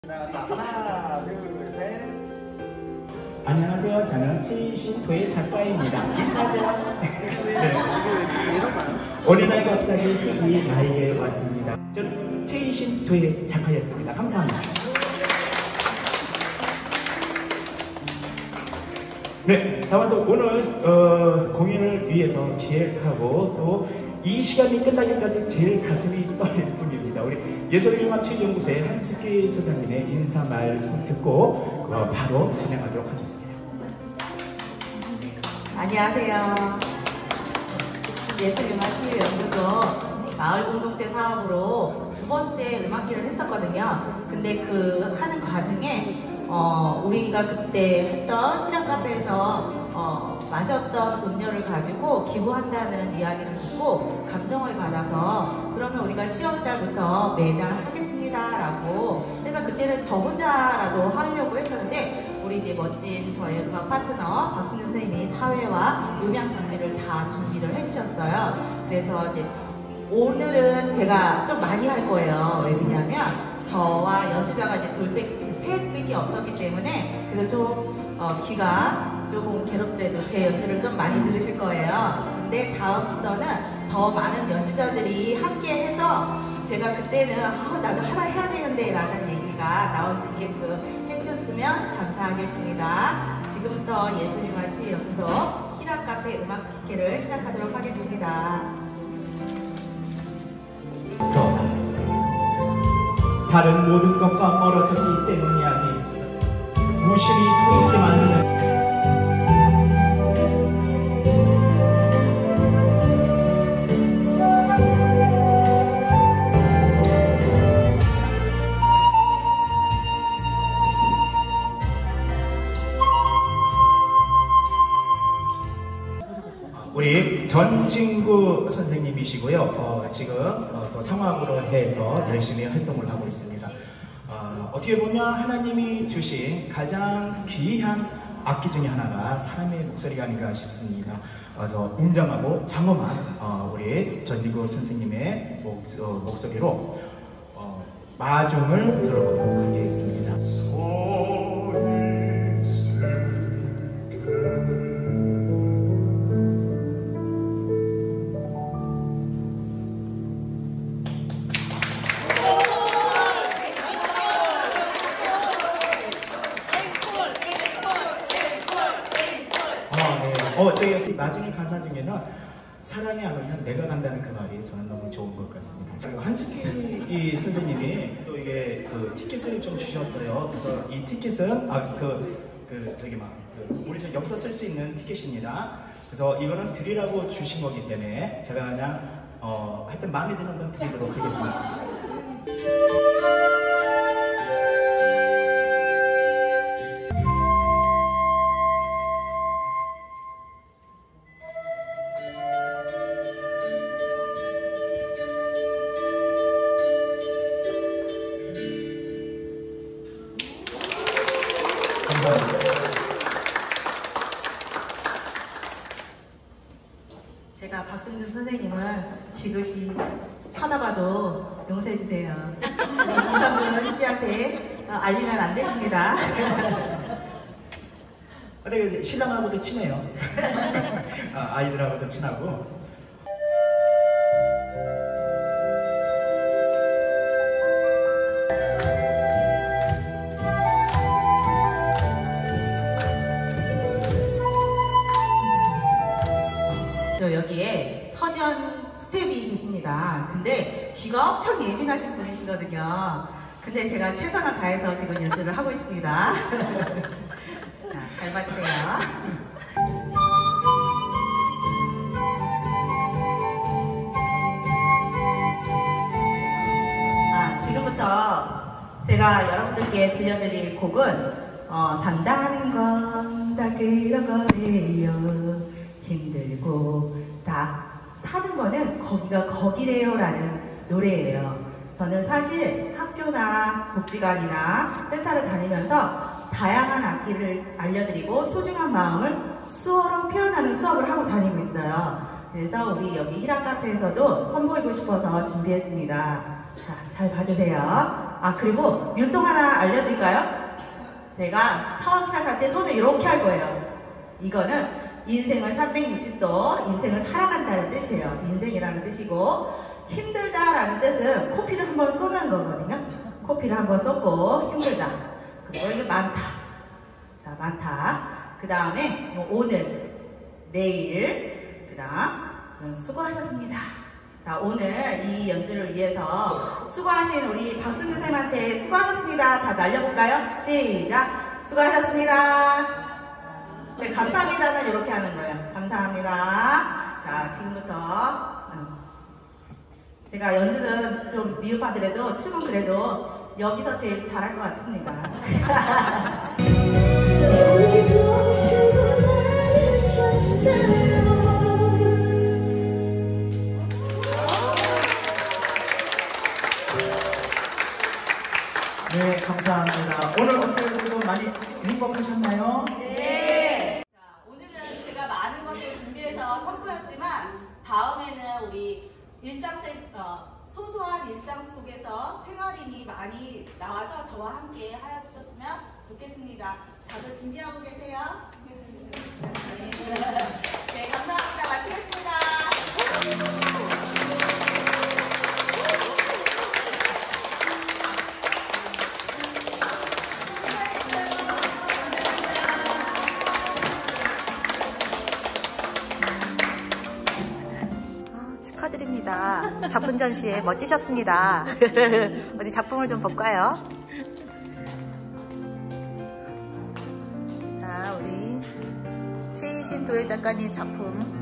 자, 하나, 둘, 셋. 안녕하세요. 저는 최신토의 작가입니다. 인사하세요. 네. 어느 날 갑자기 흙이 나에게 왔습니다. 저는 최신토의 작가였습니다. 감사합니다. 네, 다만 또 오늘 공연을 위해서 기획하고 또 이 시간이 끝나기까지 제일 가슴이 떨릴 뿐입니다. 우리 예술음악체연구소의 한숙희 소장님의 인사 말씀 듣고 바로 진행하도록 하겠습니다. 안녕하세요. 예술음악체연구소 마을 공동체 사업으로 두 번째 음악회를 했었거든요. 근데 그 하는 과정에 우리가 그때 했던 희랑 카페에서 마셨던 음료를 가지고 기부한다는 이야기를 듣고 감동을 받아서 그러면 우리가 10월달부터 매달 하겠습니다 라고 그래서 그때는 저 혼자라도 하려고 했었는데 우리 이제 멋진 저의 음악 파트너 박신우 선생님이 사회와 음향 장비를 다 준비를 해주셨어요. 그래서 이제 오늘은 제가 좀 많이 할 거예요. 왜 그러냐면 저와 연주자가 이제 셋밖에 없었기 때문에 그래서 좀 귀가 조금 괴롭더라도 제 연주를 좀 많이 들으실 거예요. 근데 다음부터는 더 많은 연주자들이 함께 해서 제가 그때는 나도 하나 해야 되는데 라는 얘기가 나올 수 있게끔 해주셨으면 감사하겠습니다. 지금부터 예술음악체연구소 희랑 카페 음악회를 시작하도록 하겠습니다. 다른 모든 것과 멀어졌기 때문이 아닌 무심히 서 있게 만드는 우리 전진구 선생님이시고요. 지금 또 성악으로 해서 열심히 활동을 하고 있습니다. 어떻게 보면 하나님이 주신 가장 귀한 악기 중에 하나가 사람의 목소리가 아닌가 싶습니다. 그래서 웅장하고 장엄한 우리 전진구 선생님의 목소리로 마중을 들어보도록 하겠습니다. 저희 마중의 가사 중에는 사랑이 안 오면 내가 간다는 그 말이 저는 너무 좋은 것 같습니다. 한숙희 선생님이 또 이게 그 티켓을 좀 주셨어요. 그래서 이 티켓은 우리 저 여기서 쓸 수 있는 티켓입니다. 그래서 이거는 드리라고 주신 거기 때문에 제가 그냥 하여튼 마음에 드는 건 드리도록 하겠습니다. 제가 박승준 선생님을 지그시 쳐다봐도 용서해주세요. 이성분 씨한테 알리면 안 됩니다. 근데 신랑하고도 친해요. 아이들하고도 친하고. 여기에 서전 스텝이 계십니다. 근데 귀가 엄청 예민하신 분이시거든요. 근데 제가 최선을 다해서 지금 연주를 하고 있습니다. 자, 잘 봐주세요. 지금부터 제가 여러분들께 들려드릴 곡은 산다는 건 다 그런 거래요. 힘들고 다 사는 거는 거기가 거기래요 라는 노래예요. 저는 사실 학교나 복지관이나 센터를 다니면서 다양한 악기를 알려드리고 소중한 마음을 수어로 표현하는 수업을 하고 다니고 있어요. 그래서 우리 여기 희랑 카페에서도 선보이고 싶어서 준비했습니다. 자, 잘 봐주세요. 그리고 율동 하나 알려드릴까요? 제가 처음 시작할 때 손을 이렇게 할 거예요. 이거는 인생을 360도, 인생을 살아간다는 뜻이에요. 인생이라는 뜻이고, 힘들다라는 뜻은 코피를 한번 쏘는 거거든요. 코피를 한번 쏘고 힘들다. 그리고 이게 많다. 자, 많다. 그 다음에 오늘, 내일, 그 다음 수고하셨습니다. 자, 오늘 이 연주를 위해서 수고하신 우리 박순규 선생님한테 수고하셨습니다. 다 날려볼까요? 시작! 수고하셨습니다. 네, 감사합니다는 이렇게 하는 거예요. 감사합니다. 자, 지금부터 제가 연주는 좀 미흡하더라도 춤은 그래도 여기서 제일 잘할 것 같습니다. 네, 감사합니다. 오늘 어떻게 그래도 많이 행복하셨나요? 네. 자, 오늘은 제가 많은 것을 준비해서 선보였지만 다음에는 우리 소소한 일상 속에서 생활인이 많이 나와서 저와 함께 하여 주셨으면 좋겠습니다. 다들 준비하고 계세요? 네, 감사합니다. 마치겠습니다. 축하드립니다. 작품 전시회 멋지셨습니다. 어디 작품을 좀 볼까요? 자, 우리 최희신 도예 작가님 작품